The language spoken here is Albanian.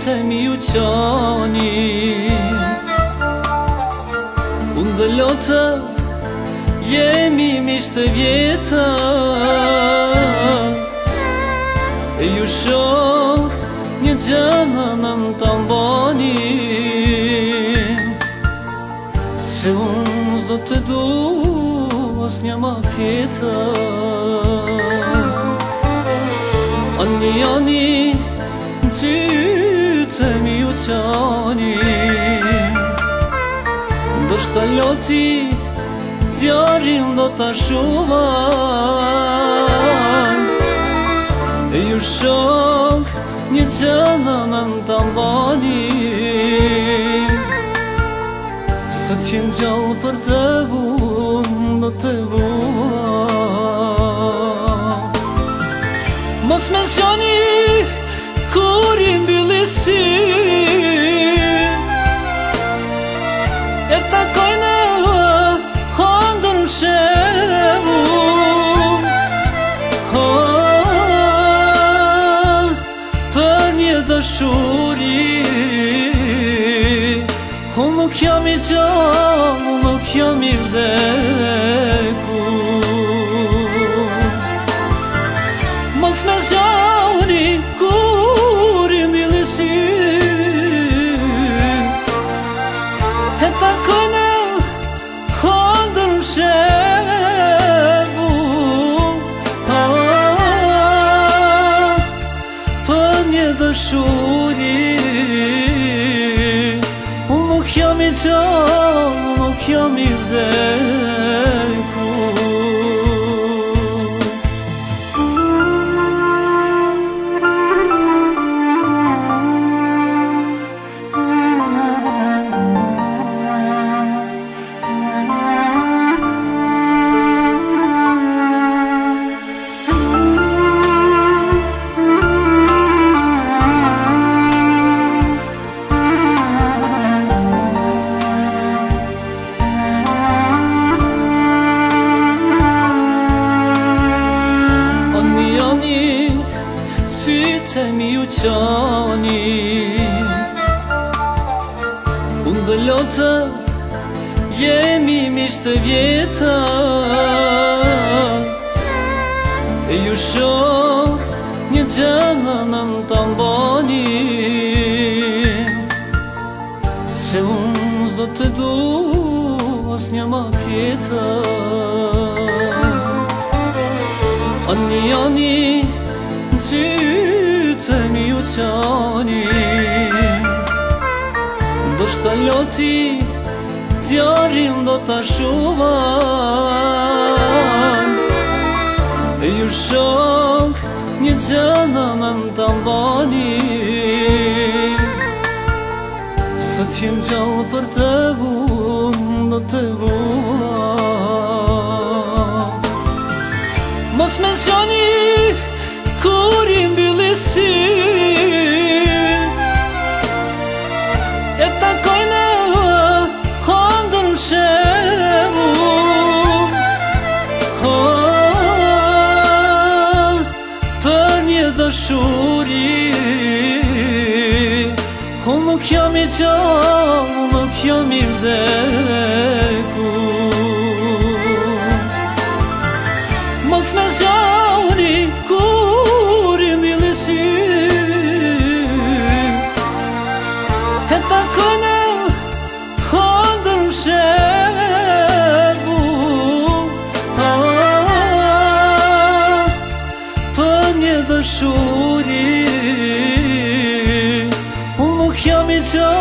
sytemi ju qani. Unë dhe lotët jemi mishtë vjeta, e ju shok një gjëna në të mbani, se unë s'do të du as një ma tjetër. Ani në sytemi ju qani, ndoshta loti zjarin do t'a shuvan, e ju shok një gjëna në të mbani, sa t'jem gjallë për të vunë do të vuan. Mos me zgjoni kur i mbylli sy, e takoj në hëndër në shevu, për një dëshuri. Unë nuk jam i gjallë, unë nuk jam i vdekur. Mos me zgjoni kur i mbylli sy, e takoj në hëndër në shevu, për një dëshuri. Unë nuk jam i gjallë, unë nuk jam i vdekur. Sytemi ju qani, unë dhe lotët jemi mishtë vjeta, e ju shok një gjëna në të mbani, se unë s'do të du as një ma tjetër. Ani në sytemi ju qani, ndoshta loti zjarin do t'a shuvan, e ju shok një gjëna në të mbani, sa t'jem gjallë për të vunë do të vuan. Mos me zgjoni kur i mbylli sy, e takoj në hëndër në shevu, për një dëshuri. Unë nuk jam i gjallë, unë nuk jam i vdekur. Mos me zgjoni kur i mbylli sy, e takoj në hëndër në shevu, për një dëshuri. Unë nuk jam i gjallë,